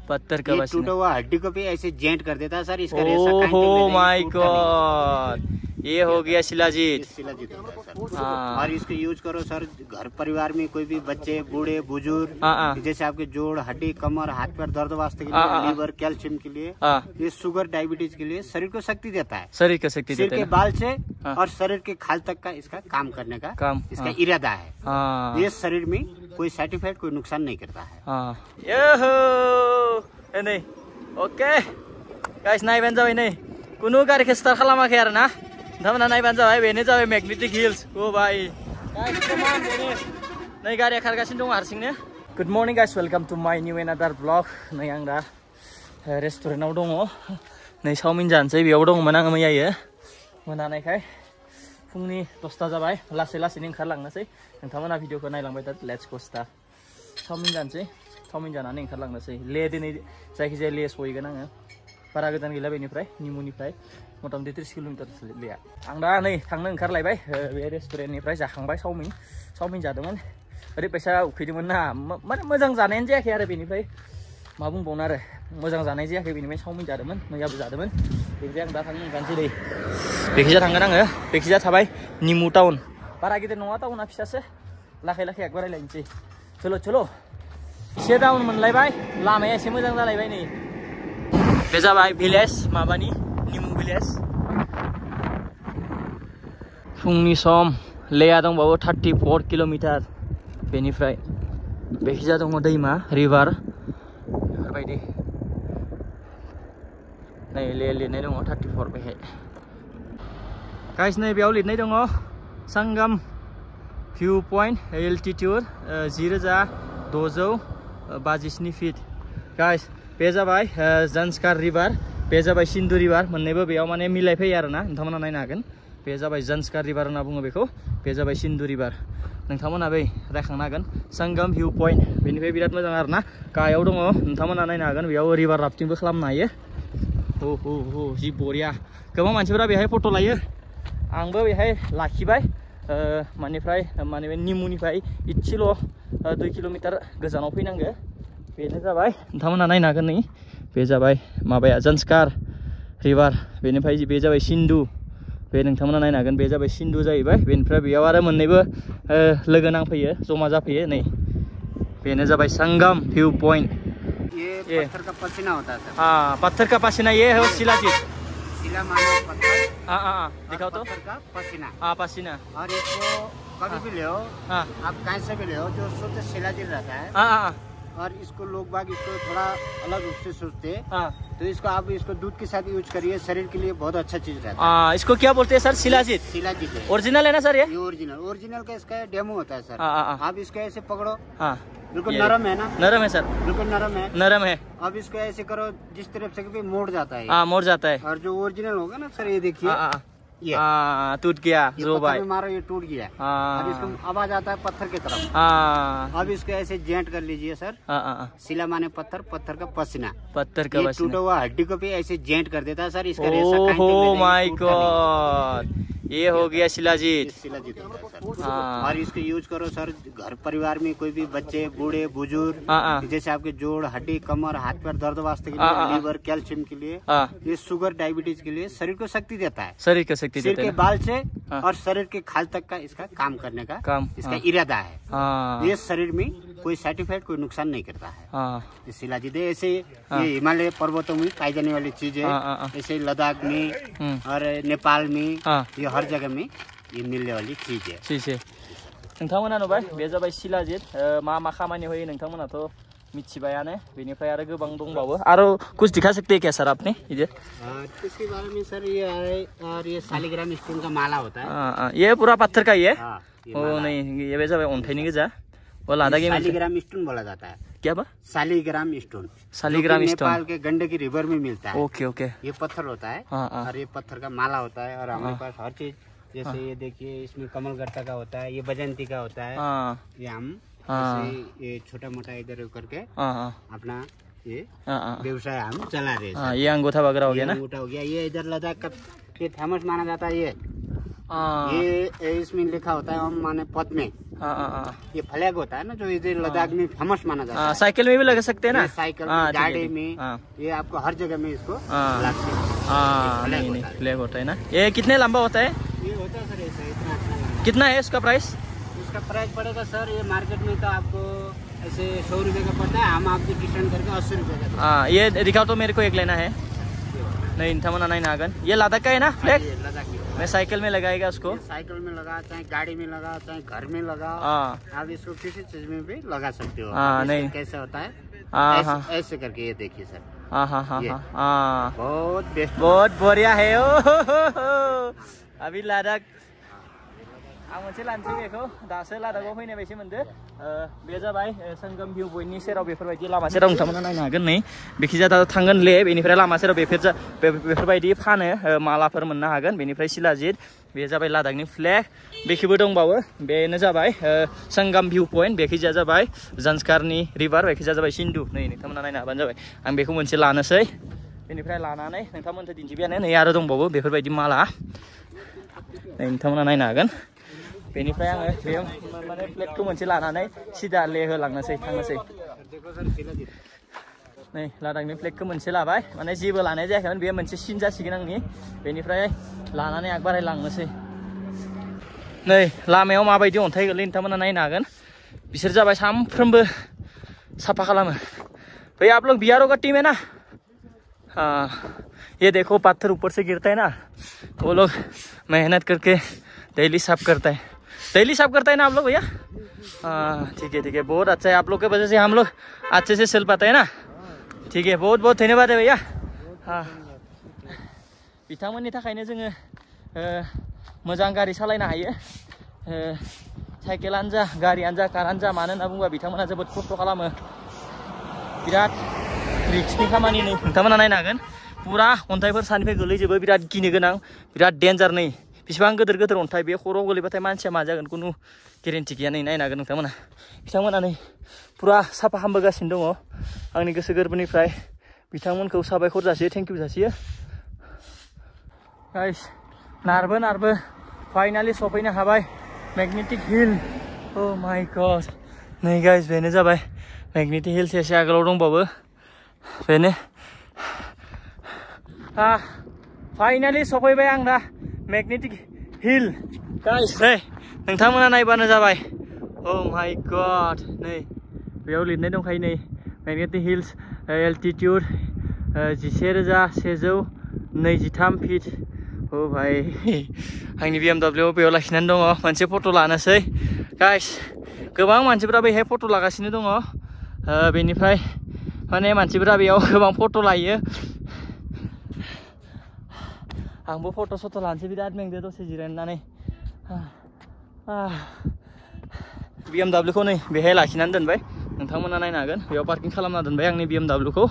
पत्थर का पसीना। टूटा हुआ हड्डी को भी ऐसे जेंट कर देता है सर। इसका रेशा ओह माय गॉड, ये हो गया शिलाजीत। शिलाजीत होता है सर। और इसको यूज करो सर घर परिवार में, कोई भी बच्चे बूढ़े बुजुर्ग, जैसे आपके जोड़ हड्डी कमर हाथ पैर दर्द वास्ते के लिए, लीवर कैल्शियम के लिए, ये शुगर डायबिटीज के लिए शरीर को शक्ति देता है। शरीर को शक्ति देता है, सिर के बाल से और शरीर के खाल तक का इसका काम करने का इसका इरादा है। ये शरीर में कोई साइड इफेक्ट कोई नुकसान नहीं करता है। नहीं ओके गाइस, नायबानो जाबाय नै कुनु गारिखौ स्टार्ट खालामाखै आरो ना नोंथांमोना नायबानो जाबाय। बेनो जाबाय मैग्नेटिक हिल्स। ओ भाई नै गारिया खारगासिनो दं हारसिंनो। Good morning guys, welcome to my new another blog. नै आं दा रेस्टुरेन्टाव दङ, नै चाउमिन जानोसै। बेयाव दंमोन आङो मैयायो, मोनानायखाय फुंनि 10ता जाबाय। लासै लासैनो ओंखारलांनोसै। नोंथांमोना भिडिअखौ नायलांबाय था। Let's go start. चाउमिन जानोसै, चाउमिन जानानै ओंखारलांनोसै। दिनै जायखिजाया ले सहैगोन आङो। बारा गोजान गैला बेनिफ्राय, निमुनिफ्राय मथा-मथि 30 किल'मिटारसो लेया। आं दा नै थांनो ओंखारलायबाय। बे रेस्टुरेन्टनिफ्राय जाखांबाय चाउमिन जादोंमोन। ओरैबायसा उखैदोंमोन ना, माने मोजां जानायानो जायाखै आरो। बेनिफ्राय मा बुंबावनो आरो, मोजां जानाय जायाखै। बेनिफ्राय चाउमिन जादोंमोन, मैयाबो जादोंमोन। बेनिफ्राय आं दा थांनो ओंखारनोसै दै। बेखिजा थांगोन आङो। बेखिजा थाबाय निमु टाउन। बारा गिदिर नङा टाउना, फिसासो। लाखै लाखै आग बारायलायनोसै। चलो चलो। एसे डाउन मोनलायबाय, लामाया एसे मोजां जालायबाय नै। बे जाबाय भिलेज, माबानि निमु भिलेज। फुंनि सम, लेया दंबावो 34 किल'मिटार। बेनिफ्राय बेखिजा दङ दैमा, रिभार बेफोरबायदि। नै ले लिरनाय दङ 34 बेहाय। गाइस नै बेयाव लिरनाय दङ Sangam view point, altitude 10,657 feet. Guys बे जाबाय जानस्कार रिभार, बे जाबाय सिन्धु रिभार। मोननैबो बेयाव माने मिलायफैयो आरो ना, नोंथांमोना नायनो हागोन। बे जाबाय जानस्कार रिभार होनना बुङो बेखौ, बे जाबाय सिन्धु रिभार। नोंथांमोना बै रायखांनो हागोन सांगाम भिउ पइन्ट। बेनिफ्राय बिराद मोजां आरो ना, गाहायाव दङ। नोंथांमोना नायनो हागोन, बेयाव रिभार राफ्टिंबो खालामनो हायो। जि बरिया। गोबां मानसिफोरा बेहाय फट' लायो, आंबो बेहाय लाखिबाय। माने बे निमुनिफ्राय इसेल' 2 किल'मिटार गोजानाव फैनांगौ। बेनो जाबाय, नोंथांमोना नायनो हागोन। नै बे जाबाय माबाया जानस्कार रिभार। बेनिफ्राय बे जाबाय सिन्धु। बे नोंथांमोना नायनो हागोन, बे जाबाय सिन्धु जाहैबाय। बेनिफ्राय बेयाव आरो मोननैबो लोगो नांफैयो, जमा जाफैयो। नै बेनो जाबाय संगम व्यू पॉइंट। ये पत्थर का पसीना होता है सर। पत्थर का पसीना, ये है शिलाजीत। शिला मानो पत्थर। दिखाओ तो। पत्थर का पसीना। पसीना। और इसको कभी भी ले हो, आप कहीं से भी ले हो, जो शुद्ध शिलाजीत रहता है। और इसको लोग बाग इसको थोड़ा अलग रूप से सोचते हैं। तो इसको आप इसको दूध के साथ यूज करिए, शरीर के लिए बहुत अच्छा चीज रहता है। इसको क्या बोलते हैं सर? शिलाजीत। शिलाजीत है। ओरिजिनल है ना सर? ये ओरिजिनल का इसका डेमो होता है सर। आप इसको ऐसे पकड़ो, बिल्कुल नरम है ना? नरम है सर, बिल्कुल नरम है। अब इसको ऐसे करो, जिस तरफ से भी मोड़ जाता है। मोड़ जाता है। और जो ओरिजिनल होगा ना सर, ये देखिए, ये टूट गया। जो भाई मारो, ये टूट गया। और इसको आवाज आता है पत्थर की तरफ। अब इसको ऐसे जेंट कर लीजिए सर। शिला माने पत्थर, पत्थर का पसीना। पत्थर का पसीना। टूटा हुआ हड्डी को भी ऐसे जेंट कर देता है सर। इसका रेशा माय गॉड, ये हो गया शिलाजीत। शिलाजीत होता है सर। और इसको यूज करो सर घर परिवार में, कोई भी बच्चे बूढ़े बुजुर्ग, जैसे आपके जोड़ हड्डी कमर हाथ पैर दर्द वास्ते के लिए, लीवर कैल्शियम के लिए, ये शुगर डायबिटीज के लिए शरीर को शक्ति देता है। शरीर को शक्ति देता है। सिर के बाल से और शरीर के खाल तक का इसका काम करने का इसका इरादा है। ये शरीर में कोई साइड इफेक्ट कोई नुकसान नहीं करता है। शिलाजीत ऐसे ये हिमालय पर्वतों में पाई जाने वाली चीज है। ऐसे लद्दाख में और नेपाल में, ये हर जगह में ये मिलने वाली चीज है। नोंथांमोना नुबाय, बे जाबाय शिलाजीत। मा खामानियाव होयो नोंथांमोनाथ' मिथिबायानो। बेनिफ्राय आरो गोबां दंबावो। आरो कुछ दिखा सकते हैं क्या सर आपने इधर? इसके बारे में सर ये है, और ये शालिग्राम स्टोन का माला होता है। ये पूरा पत्थर का ही है? नहीं, ये बे जाबाय अन्थाइनि गोजा। वो लादाखी शालिग्राम स्टोन बोला जाता है। क्या बा? शालिग्राम स्टोन। शालिग्राम स्टोन नेपाल के गंडकी रिवर में मिलता है। ओके। ये पत्थर होता है। और ये पत्थर का माला होता है। और हमारे पास हर चीज, जैसे ये देखिए, इसमें कमल गट्टा का होता है, ये बजंती का होता है। ये हम ये छोटा मोटा इधर करके अपना ये व्यवसाय हम चला रहे हैं। ये अंगूठा वगैरह हो गया ना? अंगूठा हो गया। ये इधर लद्दाख का ये फेमस माना जाता है। ये इसमें लिखा होता है ओम माने पद्मे। ये फ्लैग होता है ना, जो इधर लद्दाख में फेमस माना जाता है। साइकिल में भी लगा सकते हैं ना, साइकिल में, गाड़ी में, ये आपको हर जगह में इसको लगते हैं। नहीं फ्लैग होता है ना। ये कितने लंबा होता है? ये होता है सर ऐसे इतना। कितना है इसका प्राइस? इसका प्राइस पड़ेगा सर, ये मार्केट में तो आपको ऐसे 100 रुपये का पड़ता है, हम आपको डिस्काउंट करके 80 रुपये का। ये दिखाओ तो, मेरे को एक लेना है। नहीं इंथामना नहीं नागन, ये लद्दाख का है ना फ्लैग? मैं साइकिल में लगाएगा उसको, साइकिल में लगा, चाहे गाड़ी में लगा, चाहे घर में लगा, आप इसको किसी चीज में भी लगा सकते हो। नहीं कैसे होता है ऐसे करके, ये देखिए सर। बहुत बेस्ट, बहुत बढ़िया है। अभी लद्दाख आं मोनसे लानोसै बेखौ, दासो लद्दाखआव फैनाय बायदि मोनदो। बे जाबाय संगम भिउ पइन्टनि सेराव बेफोरबायदि लामा सेराव नोंथांमोना नायनो हागोन। नै बेखिजा दा थांगोन ले, बेनिफ्राय लामा सेराव बेफोरबायदि फानो, मालाफोर मोननो हागोन। बेनिफ्राय शिलाजित, बे जाबाय लद्दाखनि फ्लेग। बेखिबो दंबावो, बेनो जाबाय संगम भिउ पइन्ट। बेखिजा जाबाय जान्सकारनि रिभार, बेखिजा जाबाय सिन्धु। नै नोंथांमोना नायनो हाबानो जाबाय। आं बेखौ मोनसे लानोसै, बेनिफ्राय लानानै नोंथांमोनखौ दिन्थिबायानो। नै आरो दंबावो बेफोरबायदि माला, नै नोंथांमोना नायनो हागोन। बेनिफ्राय आङो बे माने फ्लेगखौ मोनसे लानानै सिदा लेहोलांनोसै, थांनोसै। नै लद्दाखनि फ्लेगखौ मोनसे लाबाय, माने जेबो लानाय जायाखैमोन, बेयो मोनसे सिन जासिगोन आंनि। बेनिफ्राय लानानै आग बारायलांनोसै। नै लामायाव माबायदि अन्थाइ गोलैयो नोंथांमोना नायनो हागोन। बिसोर जाबाय सामफ्रोमबो साफा खालामो। भाई आप लोग बिहार का टीम है ना? ये देखो पत्थर ऊपर से गिरता है ना, वो लोग मेहनत करके डेली साफ करता है। डेली साफ करता है ना आप लोग भैया? ठीक है, बहुत अच्छा है। आप लोग के वजह से हम लोग अच्छे से चल पाते हैं ना। ठीक है, बहुत बहुत धन्यवाद है भैया। बिथांमोननि थाखायनो जोङो मोजां गारि सालायनो हायो। साइकेलानो जा, गारियानो जा, कारानो जा, मानो होनना बुङोबा बिथांमोना जोबोद खस्थ' खालामो। बिराद रिस्कनि खामानि। नै नोंथांमोना नायनो हागोन, पुरा अन्थाइफोर सानिफ्राय गोलैजोबो, बिराद गिनो गोनां, बिराद डेन्जार। नै बेसेबां गोदोर गोदोर अन्थाइ, बे खर'आव गोलैबाथाय मानसिया मा जागोन खुनु गेरेन्टि गैया। नै नायनो हागोन नोंथांमोना। बिथांमोना नै पुरा साफा खालामबोगासिनो दङ। आंनि गोसो गोरबोनिफ्राय बिथांमोनखौ साबायखर जासियो, थेंक इउ जासियो। गाइस नारबो फाइनालि सफैनो हाबाय मेग्नेटिक हिल। ओ माय गड। नै गाइस बेनो जाबाय मेग्नेटिक हिल्स। एसे आगोलाव दंबावो बेनो। फाइनालि सफैबाय आं दा मेग्नेटिक हिल। गाइस नै नोंथांमोना नायबानो जाबाय। ओ माय गड। नै बेयाव लिरनाय दंखायो, नै मेग्नेटिक हिल्स एल्टिट्युड 11,123 फिट। ओ भाई आंनि BMW बेयाव लाखिनानै दङ। मोनसे फट' लानोसै गाइस। गोबां मानसिफोरा बेहाय फट' लागासिनो दङ। बेनिफ्राय माने मानसिफोरा बेयाव गोबां फट' लायो। आंबो फट' सट' लानोसै, बिराद मेंदो दसे जिरायनानै। BMW खौ नै बेहाय लाखिनानै दोनबाय, नोंथांमोना नायनो हागोन। बेयाव पार्किं खालामना दोनबाय आंनि BMW खौ।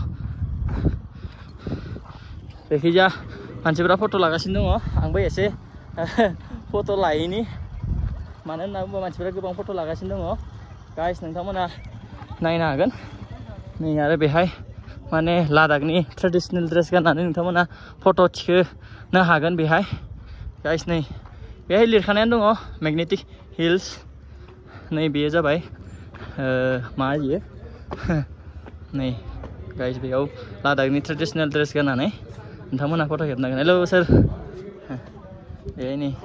बेखिजा मानसिफोरा फट' लागासिनो दङ। आंबो एसे फट' लायैनि, मानो होनना बुङोबा मानसिफोरा गोबां फट' लागासिनो दङ। गाइस नोंथांमोना नायनो हागोन। नै आरो बेहाय माने लद्दाखनि ट्रेडिसनेल ड्रेस गाननानै नोंथांमोना फट' थिखोनो हागोन बेहाय। गाइस नै बेहाय लिरखानायानो दङ मेग्नेटिक हिल्स। नै बेयो जाबाय मा बियो। नै गाइस बेयाव लद्दाखनि ट्रेडिसनेल ड्रेस गाननानै नोंथांमोना फट' खेबनांगोन। Hello sir. बेहाय नै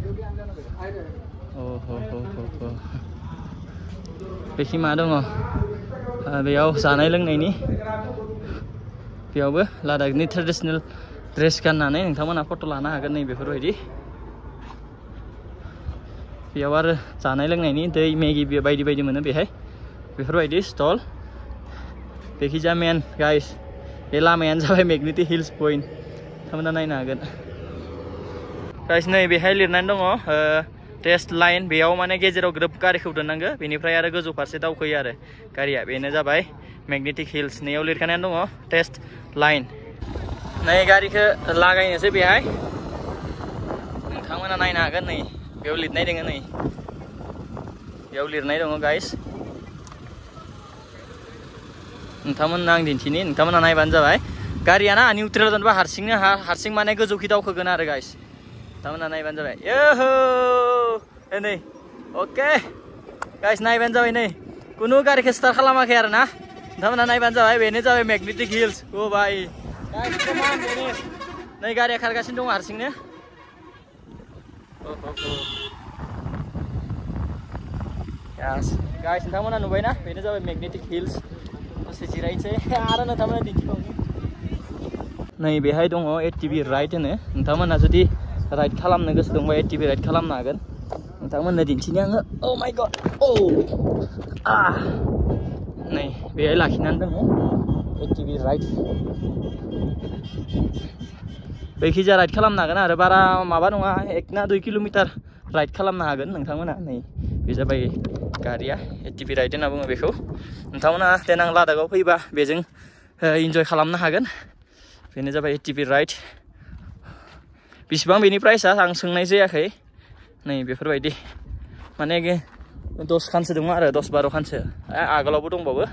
बेखि मा दङ, बेयाव जानाय लोंनायनि, बेयावबो लद्दाखनि ट्रेडिसनेल ड्रेस गाननानै नोंथांमोना फट' लानो हागोन। नै बेफोरबायदि बेयाव आरो जानाय लोंनायनि दै मेगि बायदि बायदि मोनो बेहाय, बेफोरबायदि स्टल। बेखिजा मेन गाइस बे लामायानो जाबाय मेग्नेटिक हिल्स पइन्ट। नोंथांमोना नायनो हागोन। गाइस नै बेहाय लिरनानै दङ टेस्ट लाइन। बेयाव माने गेजेराव ग्रोब गारिखौ दोननांगो, बेनिफ्राय आरो गोजौ फारसे दावखोयो आरो गारिया। बेनो जाबाय मेग्नेटिक हिल्स। नैयाव लिरखानायानो दङ टेस्ट लाइन। नै गारिखौ लागायनोसै बेहाय, नोंथांमोना नायनो हागोन। नै बेयाव लिरनाय दङ, नै बेयाव लिरनाय दङ गाइस। नोंथांमोननो आं दिन्थिनि, नोंथांमोना नायबानो जाबाय। गारिया ना निउट्रेल दोनबा हारसिं माने गोजौखि दावखोगोन आरो गाइस। नोंथांमोना नायबानो जाबाय। नै अके गाइस नायबानो जाबाय नै कुनु गारिखौ स्टार्ट खालामाखै आरो ना नोंथांमोना नायबानो जाबाय बेनो जाबाय मैग्नेटिक हिल्स ओ भाई गाइस कमान बेनो नै गारिया खारगासिनो दं हारसिंनो यस गाइस नोंथांमोना नुबायना बेनो जाबाय मैग्नेटिक हिल्स दसे जिरायनोसै आरो नोंथांमोना दिन्थिबावनि नै बेहाय दङ एटीवी राइड होनो नोंथांमोना जुदि राइड खालामनो गोसो दंबा एटीवी राइड खालामनो हागोन नोंथांमोननो दिन्थिनि आङो ओ माय गॉड ओ नै बेहाय लाखिनानै दङ एटीवी राइड बैखिजा राइड खालामनो हागोन आरो बारा माबा नङा 1 ना 2 किलोमिटार राइड खालामनो हागोन नोंथांमोना नै बे जाबाय गारिया एटीवी राइड होनना बुङो बेखौ नोंथांमोना देनां लादाखआव फैबा बेजों इन्जय खालामनो हागोन बेनो जाबाय एटीवी राइड बेसेबां बेनि प्राइसआ आं सोंनाय जायाखै नै बेफोरबायदि माने 10 खानसो दङ आरो 10-12 खानसो आगोलावबो दंबावो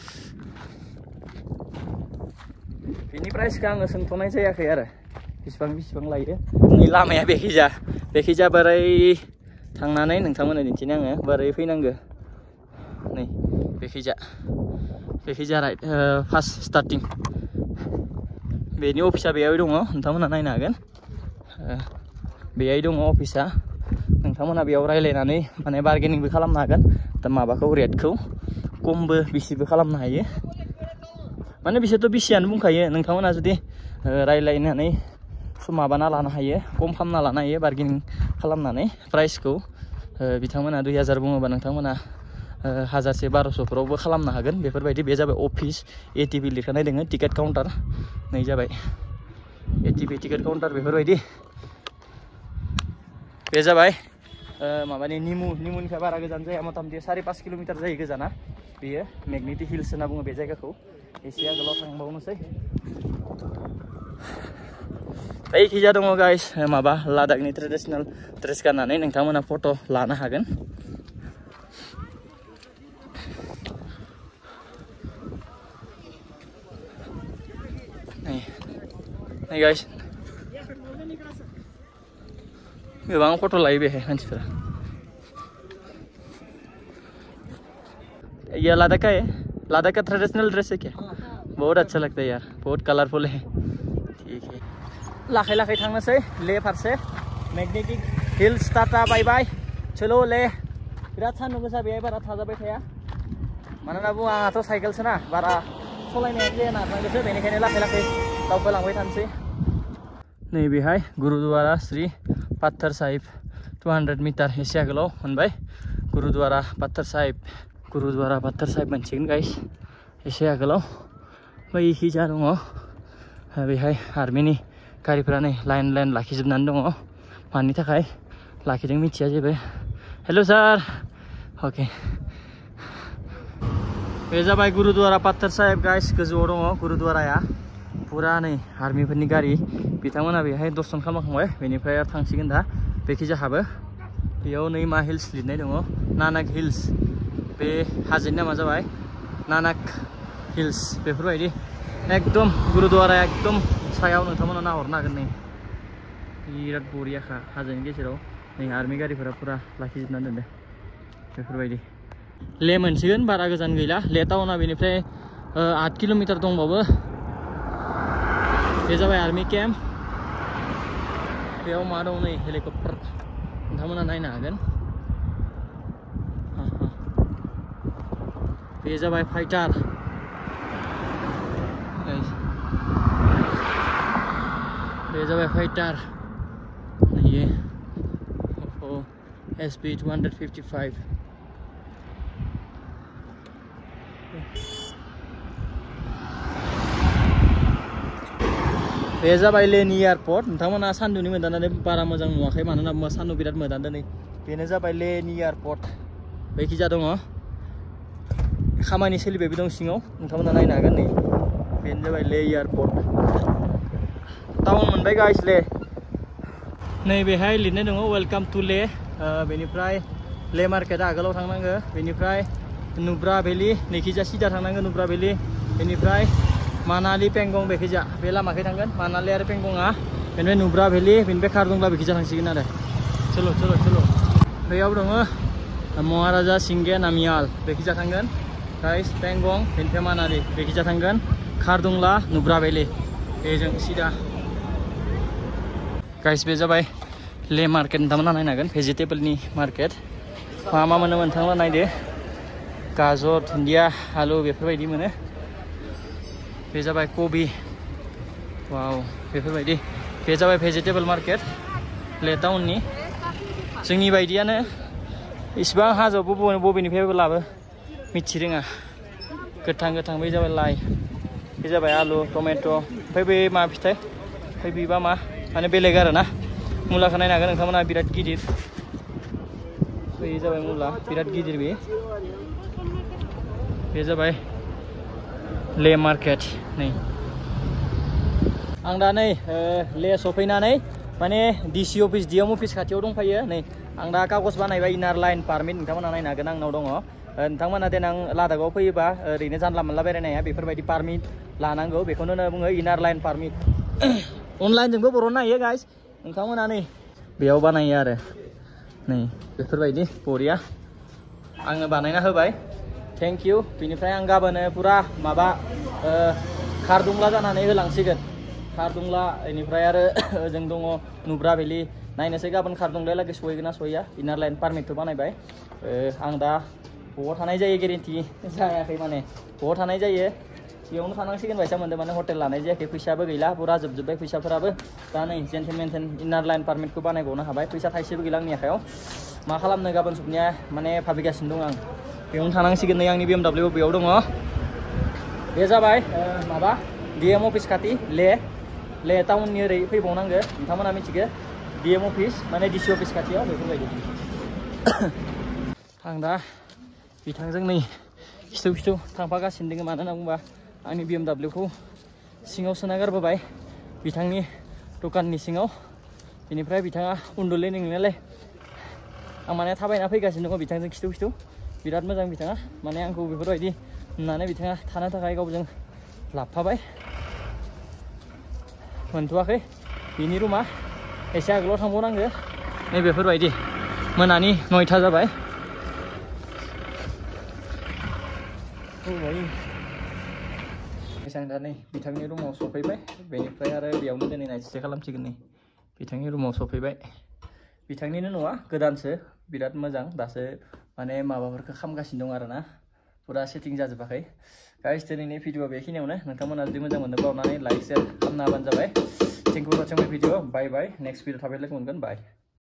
बेनि प्राइसखौ आङो सोंथ'नाय जायाखै आरो बेसेबां लायो नै लामाया बेखिजा बोरै थांनानै नोंथांमोननो दिन्थिनो आङो बोरै फैनांगो नै बेखिजा राइट फार्स्ट स्टार्टिं बेनि अफिसा बेयाव दङ नोंथांमोना नायनो हागोन बेयाव दङ अफिसा नोंथांमोना बेयाव रायलायनानै माने बार्गेनिंबो खालामनो हागोन दा माबाखौ रेटखौ खमबो बिसिबो खालामनो हायो माने बिसोरथ' बिसियानो बुंखायो नोंथांमोना जुदि रायलायनानै माबाना लानो हायो खम खालामना लानो हायो बार्गेनिं खालामनानै प्राइसखौ बिथांमोना 2000 बुङोबा नोंथांमोना 1000-1200फोरावबो खालामनो हागोन बेफोरबायदि बे जाबाय अफिस एटीवी लिरखानाय दङ टिकेट काउन्टार नै जाबाय एटीवी टिकेट काउन्टार बेफोरबायदि बे जाबाय माबानि निमुनिफ्राय बारा गोजान जाया मथा-मथि 4-5 किलोमिटार जायो गोजाना बेयो मैग्नेटिक हिल्स होनना बुङो बे जायगाखौ एसे आगोलाव थांबावनोसै बैखिजा दङ गाइस माबा लादाखनि ट्रेडिशनेल ड्रेस गाननानै नोंथांमोना फट' लानो हागोन नै गाइस गोबां फट' लायो बेहाय मानसिफोरा ये लद्दाख का है लद्दाख का ट्रेडिशनल ड्रेस है क्या बहुत अच्छा लगता है यार बहुत कलरफुल है ठीक है लाखै थांनोसै ले फारसे magnetic hills tata bye bye चलो ले बिराद सान्दुं गोसा बेहाय बारा थाजाबाय थाया मानोना बुङो आंहाथ' साइकेलसो ना बारा सलायनाय जाया नारनांगोसो बेनिखायनो लाखै दावखोलांबाय थानोसै नै बेहाय गुरुद्वारा श्री पात्थर साहिब 200 मिटार एसे आगोलाव मोनबाय गुरुद्वारा पात्थर साहिब मोनसिगोन गाइस एसे आगोलाव बैखिजा दङ बेहाय आर्मिनि गारिफोरा नै लाइन लाखिजोबनानै दङ मानि थाखाय लाखिदों मिथिया जेबो हेलो सार ओके बे जाबाय गुरुद्वारा पात्थर साहिब गाइस गोजौआव दङ गुरुद्वाराया पुरा नै आर्मिफोरनि गारि बिथांमोना बेहाय दर्शन खालामखांबाय बेनिफ्राय थांसिगोन दा बेखिजा हाबो बेयाव नै मा हिल्स लिरनाय दङ नानाक हिल्स बे हाजोनि नामा जाबाय नानाक हिल्स बेफोरबायदि एकदम गुरुद्वाराया एकदम सायाव नोंथांमोना नाहरनो हागोन नै बिराद बरियाखा हाजोनि गेजेराव नै आर्मि गारिफोरा पुरा लाखिजोबनानै दोनदों बेफोरबायदि ले मोनसिगोन बारा गोजान गैला ले टाउना बेनिफ्राय 8 किलोमिटार दंबावो बे जाबाय आर्मि केम्प बेयाव मा दं नै हेलिकप्टार नोंथांमोना नायनो हागोन बे जाबाय फाइटार बे जाबाय फाइटार ये SP 255 बे जाबाय लेनि एयारपर्ट नोंथांमोना सान्दुंनि मोदानानै बारा मोजां नुवाखै मानोना सान्दुं बिराद मोदानदों नै बेनो जाबाय लेनि एयारपर्ट बैखिजा दङ खामानि सोलिबायबो दं सिङाव नोंथांमोना नायनो हागोन नै बेनो जाबाय ले एयारपर्ट टाउन मोनबाय गाइस नै बेहाय लिरनाय दङ वेलकाम टु ले बेनिफ्राय ले मार्केटआ आगोलाव थांनांगो बेनिफ्राय नुब्रा भेलि नैखिजा सिदा थांनांगो नुब्रा भेलि बेनिफ्राय मानालि पेंगं बेखिजा बे लामाखै थांगोन मानालि आरो पेंगंआ बेनिफ्राय नुब्रा भेलि बेनिफ्राय खारदुंग्ला बेखिजा थांसिगोन आरो चलो बेयाव दङ महाराजा सिंगे नामियाल बेखिजा थांगोन गाइस पेंगं पेनफेमानारि बेखिजा थांगोन खारदुंला नुब्रा भेलि बेजों सिदा गाइस बे जाबाय ले मार्केट नोंथांमोना नायनो हागोन भेजिटेबलनि मार्केट मा मोनो नोंथांमोना नायदो गाजर दुन्दिया आलु बेफोरबायदि मोनो बे जाबाय कबि वाव बेफोरबायदि बे जाबाय भेजिटेबल मार्केट ले टाउननि जोंनि बायदियानो इसिबां हाजोआव बबेनिफ्रायबो लाबो मिथि रोङा गोथां बे जाबाय लाइ बे जाबाय आलु टमेट' ओमफ्राय बे मा फिथाइ ओमफ्राय बेबा मा माने बेलेग आरो ना मुलाखौ नायनो हागोन नोंथांमोना बिराद गिदिर बे जाबाय मुला बिराद गिदिर बे जाबाय ले मार्केट नै आं दा नै ले सफैनानै माने डिसि अफिस डिएम अफिस खाथियाव दंफायो नै आं दा कागज बानायबाय इनार लाइन पारमिट नोंथांमोना नायनो हागोन आंनाव दङ नोंथांमोना देनां लादाखआव फैयोबा ओरैनो जानला मोनला बेरायनो हाया बेफोरबायदि पारमिट लानांगौ बेखौनो बुङो इनार लाइन पारमिट अनलाइनजोंबो बरननो हायो गाइस नोंथांमोना नै बेयाव बानायो आरो नै बेफोरबायदि बरिया आंनो बानायना होबाय थेंक इउ बेनिफ्राय आं गाबोनो पुरा माबा खारदुंला जानानै होलांसिगोन खारदुंला बेनिफ्राय आरो ओजों दङ नुब्रा भेलि नायनोसै गाबोन खारदुंलायालागै सहैगोन ना सहैया इनार लाइन पारमिटखौ बानायबाय आं दा बबाव थानाय जायो गेरेन्टि जायाखै माने बबाव थानाय जायो बेयावनो थानांसिगोन बायसा मोनदों माने हटेल लानाय जायाखै फैसाबो गैला बुरा जोबजोब्बाय फैसाफोराबो दा नै जेन्टेन इनार लाइन पारमिटखौ बानायबावनो हाबाय फैसा थाइसेबो गैला आंनि आखायाव मा खालामनो गाबोन सबनिया माने भाबिगासिनो दं आं बेयावनो थानांसिगोन नै आंनि BMW बेयाव दङ बे जाबाय माबा डिएम अफिस खाथि ले टाउननि ओरै फैबावनांगो नोंथांमोना मिथिगो डिएम अफिस माने डिसि अफिस खाथियाव बेफोरबायदि आं दा बिथांजों नै खिथु थांफागासिनो दङ मानो होनना बुंबा आंनि BMW खौ सिङाव सोना गारबोबाय बिथांनि दखाननि सिङाव बेनिफ्राय बिथाङा उन्दुलै नोंनालाय आं माने थाबायना फैगासिनो दङ बिथांजों खिथु बिराद मोजां बिथाङा माने आंखौ बेफोरबायदि होननानै बिथाङा थानो थाखाय गावजों लाबोफाबाय मोनथ'वाखै बिनि रुमा एसे आगोलाव थांबावनांगो नै बेफोरबायदि मोनानि 9टा जाबाय आं दा नै बिथांनि रुमाव सफैबाय बेनिफ्राय आरो बेयावनो दिनै नाइट स्टे खालामसिगोन नै बिथांनि रुमाव सफैबाय बिथांनिनो न'आ गोदानसो बिराद मोजां दासो माने माबाफोरखौ खालामगासिनो दं आरोना पुरा सेटिं जाजोबाखै गाइस दिनैनि भिडिअ बेखिनियावनो नोंथांमोना जुदि मोजां मोनोब्ला अननानै लाइक शेयार खालामना होबानो जाबाय thank you for watching my video bye next video थाबै लोगो मोनगोन बाय